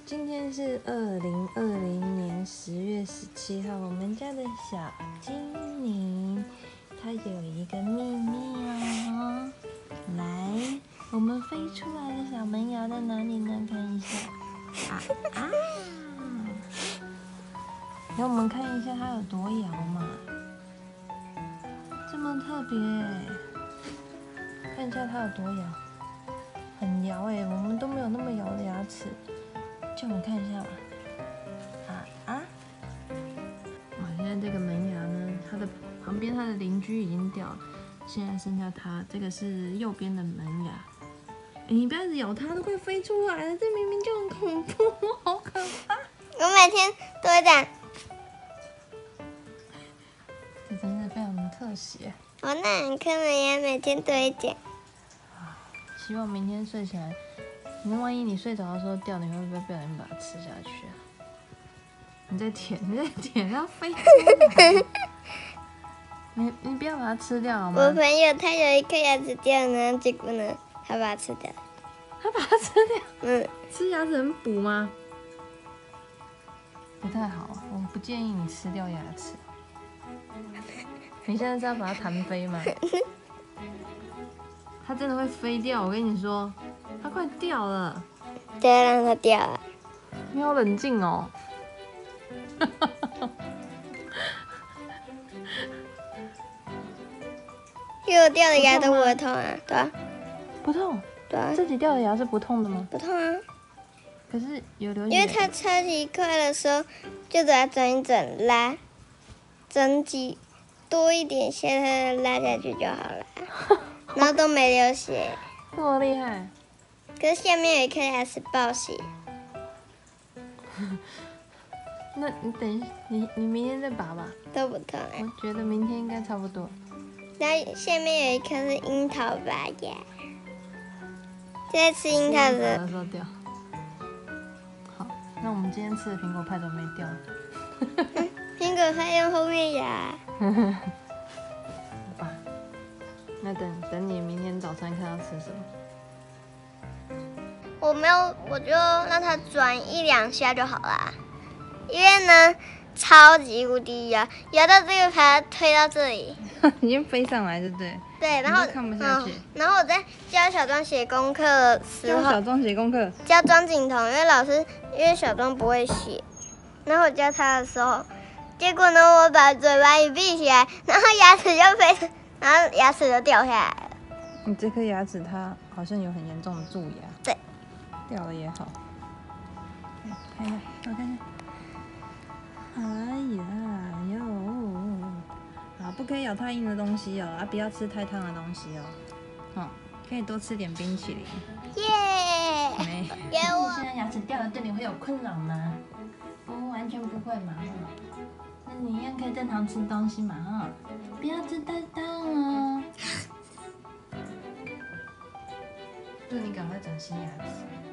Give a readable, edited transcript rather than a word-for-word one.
今天是2020年10月17号，我们家的小精灵，它有一个秘密哦。来，我们飞出来的小门牙在哪里呢？看一下。让我们看一下它有多摇嘛，这么特别。看一下它有多摇，很摇哎，我们都没有那么摇的牙齿。叫我们看一下吧。现在这个门牙呢，它的旁边它的邻居已经掉了，现在剩下它，这个是右边的门牙。你不要一直咬它，都快飞出来了，这明明就很恐怖，好可怕。 我每天都会这样。 这真是非常的特写。 我那两颗门牙每天都会这样。 希望明天睡起来，万一你睡着的时候掉，你会不会不小心把它吃下去啊？你在舔，它飞出来。你不要把它吃掉好吗？ 我朋友他有一颗牙齿掉呢，结果呢，他把它吃掉。 他把它吃掉？吃牙齿很补吗？不太好，我不建议你吃掉牙齿。你现在是要把它弹飞吗？它真的会飞掉，我跟你说，它快掉了。 就要让它掉了。 你好冷静哦。 因为我掉的牙都不会痛啊，对啊。 不痛？ 对啊。 自己掉的牙是不痛的吗？ 不痛啊。 可是有流血。 因为它超级快的时候，就把它整一整拉，整几多一点线，它拉下去就好了，然后都没流血。 这么厉害？ 可是下面有一颗牙齿爆血。 那你等一下，你明天再拔吧。 都不痛啊。 我觉得明天应该差不多。 然后下面有一颗是樱桃拔牙，就在吃樱桃的时候掉。好，那我们今天吃的苹果派都没掉。 苹果派用后面牙。 好吧，那等你明天早餐看要吃什么。 我没有，我就让它转1-2下就好啦。因为呢，超级无敌摇到这个把它推到这里。 已经飞上来，对不对？ 对，然后看不下去。 然后我在教小庄写功课的时候， 教小庄写功课， 教庄景彤，因为小庄不会写，然后我教他的时候，结果呢，我把嘴巴一闭起来，然后牙齿就飞，然后牙齿就掉下来了。 你这颗牙齿它好像有很严重的蛀牙。 对， 掉了也好。看一下，我看看。哎呀哟！好，不可以咬太硬的东西哦，不要吃太烫的东西哦。可以多吃点冰淇淋。 耶！ 没。 给我。 现在牙齿掉了，对你会有困扰吗？完全不会嘛。那你一样可以正常吃东西嘛。不要吃太烫哦。祝你赶快长新牙齿。